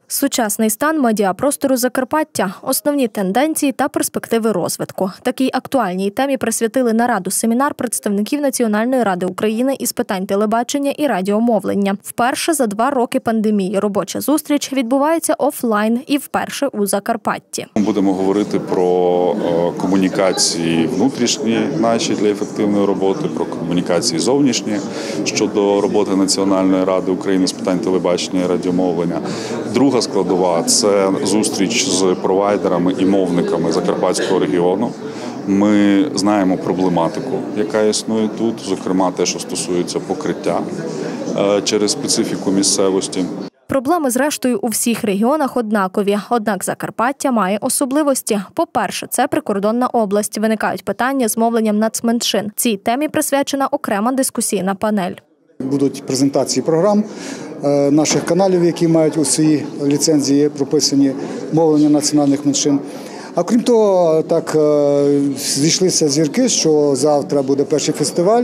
Сучасний стан медіапростору Закарпаття, основні тенденції та перспективи розвитку. Такій актуальній темі присвятили нараду-семінар представників Національної ради України із питань телебачення і радіомовлення. Вперше за 2 роки пандемії робоча зустріч відбувається офлайн і вперше у Закарпатті. Ми будемо говорити про комунікації внутрішні наші для ефективної роботи, про комунікації зовнішні щодо роботи Національної ради України з питань телебачення і радіомовлення. Друга складова – це зустріч з провайдерами і мовниками Закарпатського регіону. Ми знаємо проблематику, яка існує тут, зокрема те, що стосується покриття через специфіку місцевості. Проблеми, зрештою, у всіх регіонах однакові. Однак Закарпаття має особливості. По-перше, це прикордонна область. Виникають питання з мовленням нацменшин. Цій темі присвячена окрема дискусійна панель. Будуть презентації програм наших каналів, які мають у своїй ліцензії прописані мовлення національних меншин. А крім того, так зійшлися зірки, що завтра буде перший фестиваль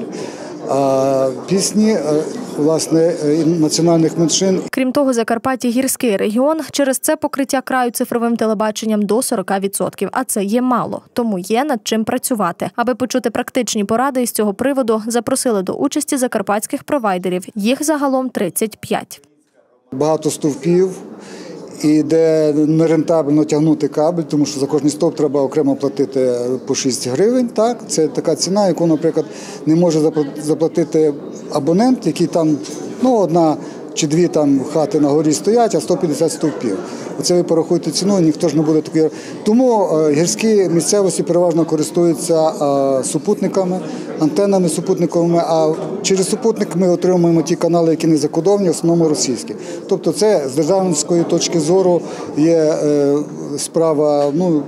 пісні, власне, національних меншин. Крім того, Закарпаття – гірський регіон. Через це покриття краю цифровим телебаченням до 40%. А це є мало. Тому є над чим працювати. Аби почути практичні поради із цього приводу, запросили до участі закарпатських провайдерів. Їх загалом 35. Багато стовпів, і де нерентабельно тягнути кабель, тому що за кожний стовп треба окремо платити по 6 гривень. Так? Це така ціна, яку, наприклад, не може заплатити абонент, який там, одна чи 2 там хати на горі стоять, а 150 стовпів. Оце ви порахуєте ціну, ніхто ж не буде такий. Тому гірські місцевості переважно користуються супутниками, антеннами супутниковими, а через супутник ми отримуємо ті канали, які не закодовані, в основному російські. Тобто це з державницької точки зору є справа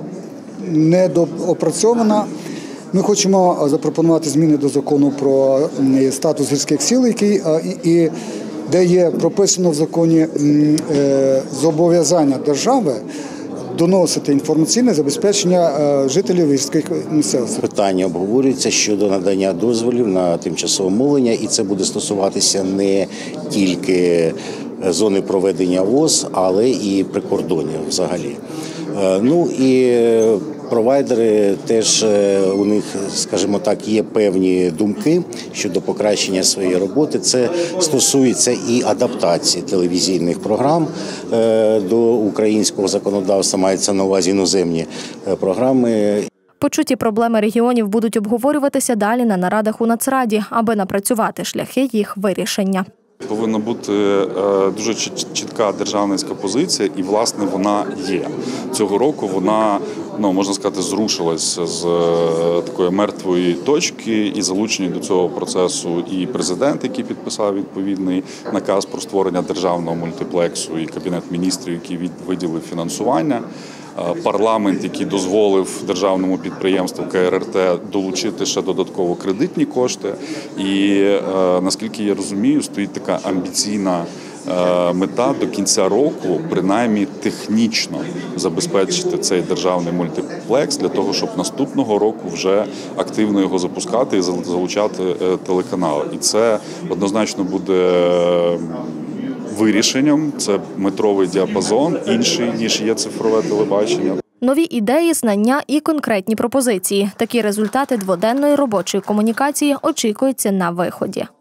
недоопрацьована. Ми хочемо запропонувати зміни до закону про статус гірських сіл, де є прописано в законі зобов'язання держави доносити інформаційне забезпечення жителів гірських місцевостей. Питання обговорюється щодо надання дозволів на тимчасове мовлення, і це буде стосуватися не тільки зони проведення ВОС, але і прикордоння взагалі. І провайдери теж, у них, скажімо так, є певні думки щодо покращення своєї роботи. Це стосується і адаптації телевізійних програм до українського законодавства, мається на увазі іноземні програми. Почуті проблеми регіонів будуть обговорюватися далі на нарадах у Нацраді, аби напрацювати шляхи їх вирішення. Повинна бути дуже чітка державницька позиція, і, власне, вона є. Цього року вона, можна сказати, зрушилася з такої мертвої точки, і залучені до цього процесу і президент, який підписав відповідний наказ про створення державного мультиплексу, і Кабінет міністрів, який виділив фінансування. Парламент, який дозволив державному підприємству КРРТ долучити ще додатково кредитні кошти. І, наскільки я розумію, стоїть така амбіційна мета до кінця року, принаймні технічно забезпечити цей державний мультиплекс для того, щоб наступного року вже активно його запускати і залучати телеканали. І це однозначно буде вирішенням, це метровий діапазон, інший, ніж є цифрове телебачення. Нові ідеї, знання і конкретні пропозиції. Такі результати дводенної робочої комунікації очікуються на виході.